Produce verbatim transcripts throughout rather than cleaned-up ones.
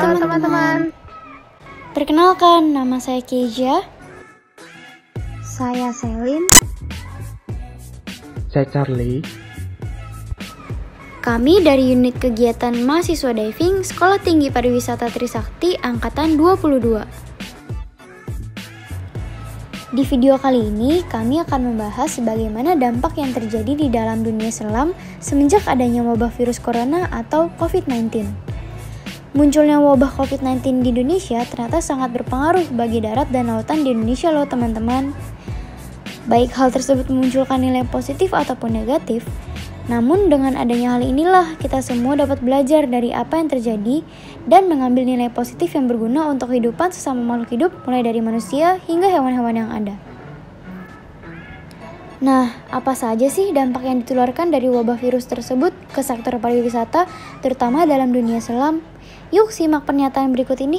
teman-teman. Perkenalkan, nama saya Keja. Saya Selin. Saya Charlie. Kami dari unit kegiatan mahasiswa diving Sekolah Tinggi Pariwisata Trisakti Angkatan dua puluh dua. Di video kali ini, kami akan membahas bagaimana dampak yang terjadi di dalam dunia selam semenjak adanya wabah virus corona atau covid sembilan belas. Munculnya wabah covid sembilan belas di Indonesia ternyata sangat berpengaruh bagi darat dan lautan di Indonesia loh teman-teman. Baik hal tersebut memunculkan nilai positif ataupun negatif, namun dengan adanya hal inilah kita semua dapat belajar dari apa yang terjadi dan mengambil nilai positif yang berguna untuk kehidupan sesama makhluk hidup mulai dari manusia hingga hewan-hewan yang ada. Nah, apa saja sih dampak yang ditularkan dari wabah virus tersebut ke sektor pariwisata, terutama dalam dunia selam? Yuk simak pernyataan berikut ini.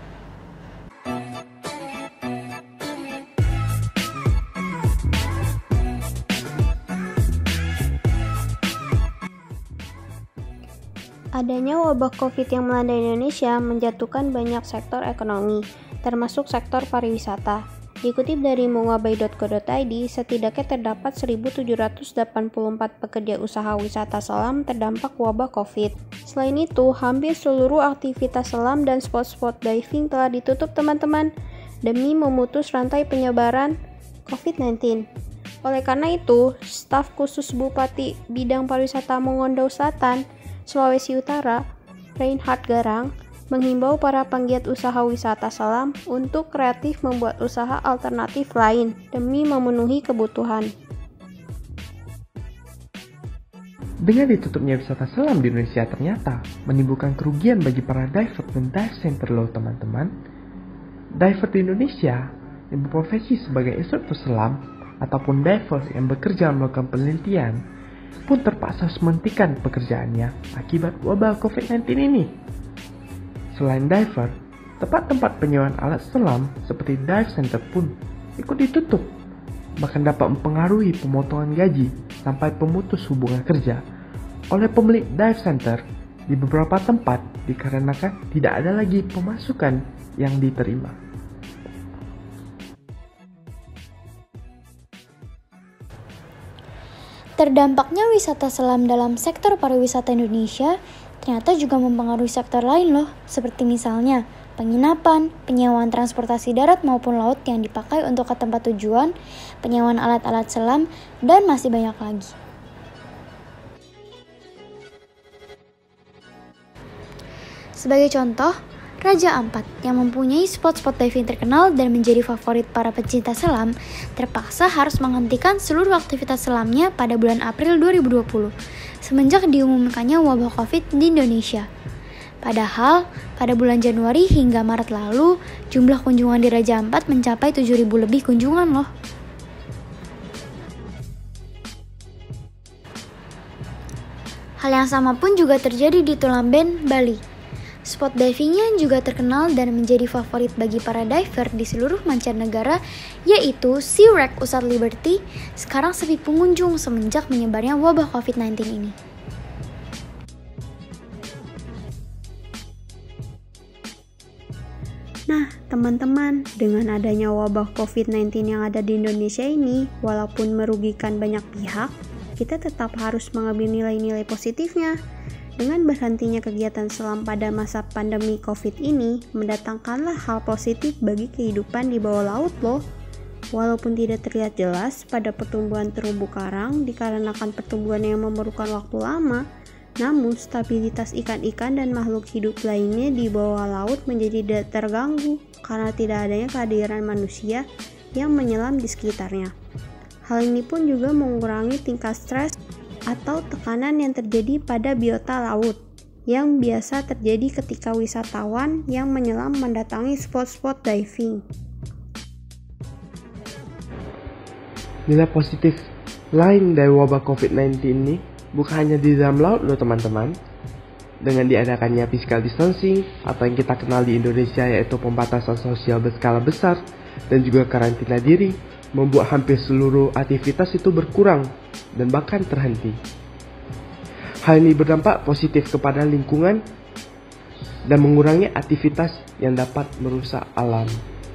Adanya wabah COVID yang melanda Indonesia menjatuhkan banyak sektor ekonomi, termasuk sektor pariwisata. Dikutip dari mongabay dot co dot i d, setidaknya terdapat seribu tujuh ratus delapan puluh empat pekerja usaha wisata selam terdampak wabah COVID. Selain itu, hampir seluruh aktivitas selam dan spot-spot diving telah ditutup teman-teman, demi memutus rantai penyebaran covid sembilan belas. Oleh karena itu, staf khusus Bupati Bidang Pariwisata Mongondo Selatan, Sulawesi Utara, Reinhard Garang, menghimbau para penggiat usaha wisata selam untuk kreatif membuat usaha alternatif lain demi memenuhi kebutuhan. Dengan ditutupnya wisata selam di Indonesia ternyata menimbulkan kerugian bagi para diver dan dive center loh teman-teman. Diver di Indonesia yang berprofesi sebagai instruktur selam ataupun diver yang bekerja melakukan penelitian pun terpaksa menghentikan pekerjaannya akibat wabah covid sembilan belas ini. Selain diver, tempat-tempat penyewaan alat selam seperti dive center pun ikut ditutup, bahkan dapat mempengaruhi pemotongan gaji sampai pemutus hubungan kerja oleh pemilik dive center di beberapa tempat dikarenakan tidak ada lagi pemasukan yang diterima. Terdampaknya wisata selam dalam sektor pariwisata Indonesia ternyata juga mempengaruhi sektor lain loh, seperti misalnya penginapan, penyewaan transportasi darat maupun laut yang dipakai untuk ke tempat tujuan, penyewaan alat-alat selam, dan masih banyak lagi. Sebagai contoh, Raja Ampat yang mempunyai spot-spot diving terkenal dan menjadi favorit para pecinta selam terpaksa harus menghentikan seluruh aktivitas selamnya pada bulan April dua ribu dua puluh semenjak diumumkannya wabah COVID di Indonesia. Padahal pada bulan Januari hingga Maret lalu jumlah kunjungan di Raja Ampat mencapai tujuh ribu lebih kunjungan loh. Hal yang sama pun juga terjadi di Tulamben, Bali. Spot divingnya juga terkenal dan menjadi favorit bagi para diver di seluruh mancanegara, yaitu SeaWreck Usat Liberty, sekarang sepi pengunjung semenjak menyebarnya wabah covid sembilan belas ini. Nah, teman-teman, dengan adanya wabah covid sembilan belas yang ada di Indonesia ini, walaupun merugikan banyak pihak, kita tetap harus mengambil nilai-nilai positifnya. Dengan berhentinya kegiatan selam pada masa pandemi COVID ini, mendatangkanlah hal positif bagi kehidupan di bawah laut loh. Walaupun tidak terlihat jelas pada pertumbuhan terumbu karang dikarenakan pertumbuhan yang memerlukan waktu lama, namun stabilitas ikan-ikan dan makhluk hidup lainnya di bawah laut menjadi tidak terganggu karena tidak adanya kehadiran manusia yang menyelam di sekitarnya. Hal ini pun juga mengurangi tingkat stres atau tekanan yang terjadi pada biota laut yang biasa terjadi ketika wisatawan yang menyelam mendatangi spot-spot diving. Nilai positif lain dari wabah covid sembilan belas ini bukan hanya di dalam laut loh teman-teman. Dengan diadakannya physical distancing atau yang kita kenal di Indonesia yaitu pembatasan sosial berskala besar dan juga karantina diri, membuat hampir seluruh aktivitas itu berkurang dan bahkan terhenti. Hal ini berdampak positif kepada lingkungan dan mengurangi aktivitas yang dapat merusak alam.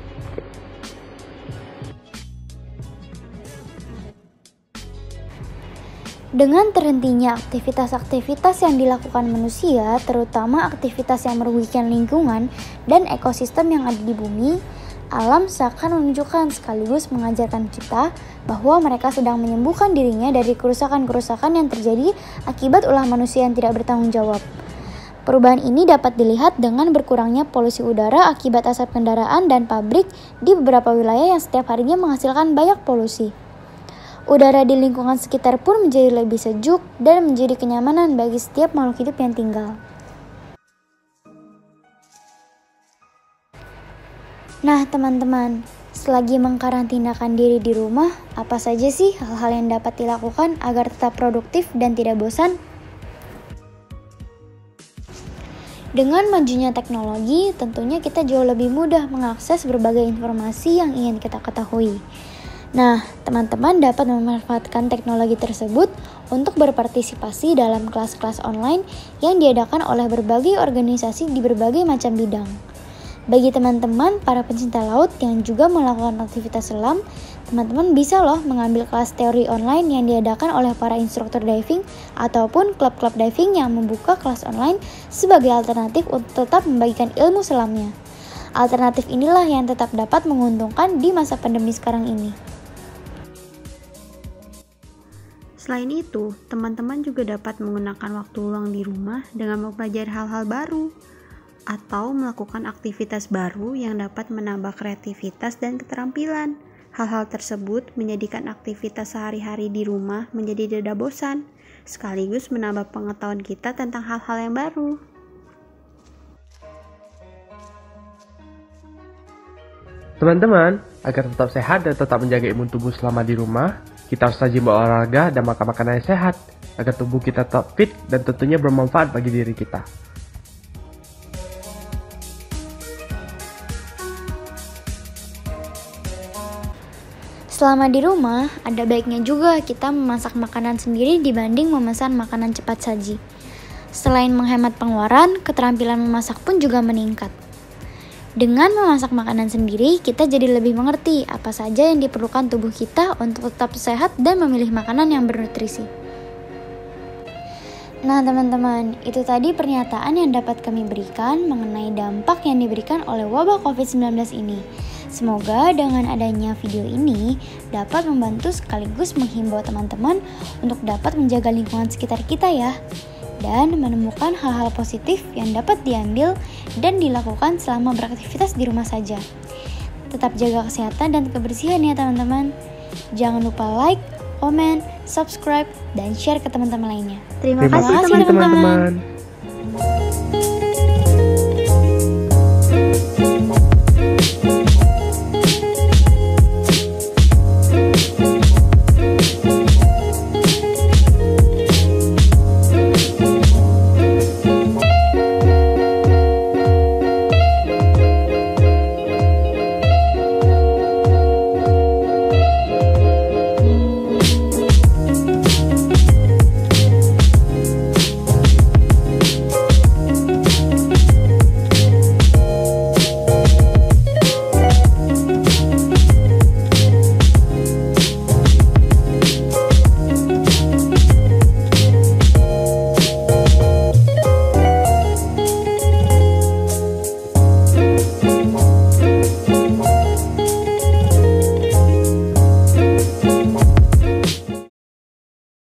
Dengan terhentinya aktivitas-aktivitas yang dilakukan manusia, terutama aktivitas yang merugikan lingkungan dan ekosistem yang ada di bumi, alam seakan menunjukkan sekaligus mengajarkan kita bahwa mereka sedang menyembuhkan dirinya dari kerusakan-kerusakan yang terjadi akibat ulah manusia yang tidak bertanggung jawab. Perubahan ini dapat dilihat dengan berkurangnya polusi udara akibat asap kendaraan dan pabrik di beberapa wilayah yang setiap harinya menghasilkan banyak polusi. Udara di lingkungan sekitar pun menjadi lebih sejuk dan menjadi kenyamanan bagi setiap makhluk hidup yang tinggal. Nah teman-teman, selagi mengkarantinakan diri di rumah, apa saja sih hal-hal yang dapat dilakukan agar tetap produktif dan tidak bosan? Dengan majunya teknologi, tentunya kita jauh lebih mudah mengakses berbagai informasi yang ingin kita ketahui. Nah, teman-teman dapat memanfaatkan teknologi tersebut untuk berpartisipasi dalam kelas-kelas online yang diadakan oleh berbagai organisasi di berbagai macam bidang. Bagi teman-teman para pencinta laut yang juga melakukan aktivitas selam, teman-teman bisa loh mengambil kelas teori online yang diadakan oleh para instruktur diving ataupun klub-klub diving yang membuka kelas online sebagai alternatif untuk tetap membagikan ilmu selamnya. Alternatif inilah yang tetap dapat menguntungkan di masa pandemi sekarang ini. Selain itu, teman-teman juga dapat menggunakan waktu luang di rumah dengan mempelajari hal-hal baru atau melakukan aktivitas baru yang dapat menambah kreativitas dan keterampilan. Hal-hal tersebut menjadikan aktivitas sehari-hari di rumah menjadi tidak bosan, sekaligus menambah pengetahuan kita tentang hal-hal yang baru. Teman-teman, agar tetap sehat dan tetap menjaga imun tubuh selama di rumah, kita harus rajin berolahraga dan makan makanan yang sehat, agar tubuh kita tetap fit dan tentunya bermanfaat bagi diri kita. Selama di rumah, ada baiknya juga kita memasak makanan sendiri dibanding memesan makanan cepat saji. Selain menghemat pengeluaran, keterampilan memasak pun juga meningkat. Dengan memasak makanan sendiri, kita jadi lebih mengerti apa saja yang diperlukan tubuh kita untuk tetap sehat dan memilih makanan yang bernutrisi. Nah teman-teman, itu tadi pernyataan yang dapat kami berikan mengenai dampak yang diberikan oleh wabah covid sembilan belas ini. Semoga dengan adanya video ini dapat membantu sekaligus menghimbau teman-teman untuk dapat menjaga lingkungan sekitar kita ya, dan menemukan hal-hal positif yang dapat diambil dan dilakukan selama beraktivitas di rumah saja. Tetap jaga kesehatan dan kebersihan ya teman-teman. Jangan lupa like, komen, subscribe, dan share ke teman-teman lainnya. Terima, Terima kasih kasih teman-teman.